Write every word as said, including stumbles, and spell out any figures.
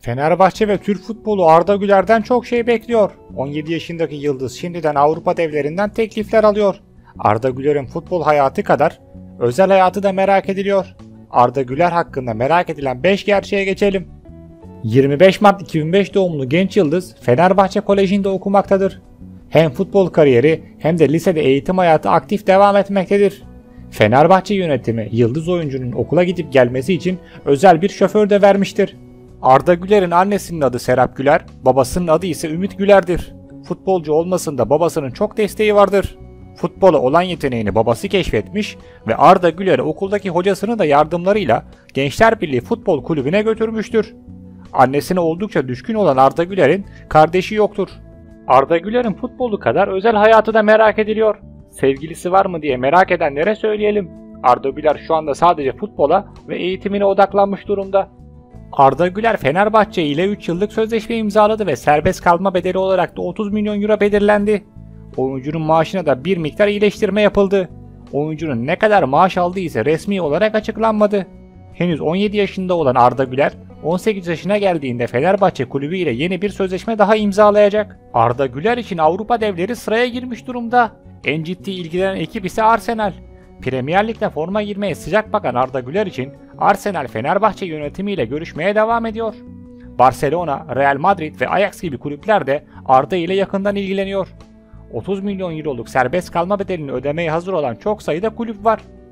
Fenerbahçe ve Türk futbolu Arda Güler'den çok şey bekliyor. on yedi yaşındaki yıldız şimdiden Avrupa devlerinden teklifler alıyor. Arda Güler'in futbol hayatı kadar özel hayatı da merak ediliyor. Arda Güler hakkında merak edilen beş gerçeğe geçelim. yirmi beş Mart iki bin beş doğumlu genç yıldız Fenerbahçe Koleji'nde okumaktadır. Hem futbol kariyeri hem de lisede eğitim hayatı aktif devam etmektedir. Fenerbahçe yönetimi yıldız oyuncunun okula gidip gelmesi için özel bir şoför de vermiştir. Arda Güler'in annesinin adı Serap Güler, babasının adı ise Ümit Güler'dir. Futbolcu olmasında babasının çok desteği vardır. Futbola olan yeteneğini babası keşfetmiş ve Arda Güler'i okuldaki hocasını da yardımlarıyla Gençler Birliği Futbol Kulübü'ne götürmüştür. Annesine oldukça düşkün olan Arda Güler'in kardeşi yoktur. Arda Güler'in futbolu kadar özel hayatı da merak ediliyor. Sevgilisi var mı diye merak edenlere söyleyelim. Arda Güler şu anda sadece futbola ve eğitimine odaklanmış durumda. Arda Güler Fenerbahçe ile üç yıllık sözleşme imzaladı ve serbest kalma bedeli olarak da otuz milyon euro belirlendi. Oyuncunun maaşına da bir miktar iyileştirme yapıldı. Oyuncunun ne kadar maaş aldığı ise resmi olarak açıklanmadı. Henüz on yedi yaşında olan Arda Güler, on sekiz yaşına geldiğinde Fenerbahçe kulübü ile yeni bir sözleşme daha imzalayacak. Arda Güler için Avrupa devleri sıraya girmiş durumda. En ciddi ilgilenen ekip ise Arsenal. Premier Lig'de forma girmeye sıcak bakan Arda Güler için Arsenal Fenerbahçe yönetimiyle görüşmeye devam ediyor. Barcelona, Real Madrid ve Ajax gibi kulüpler de Arda ile yakından ilgileniyor. otuz milyon euroluk serbest kalma bedelini ödemeye hazır olan çok sayıda kulüp var.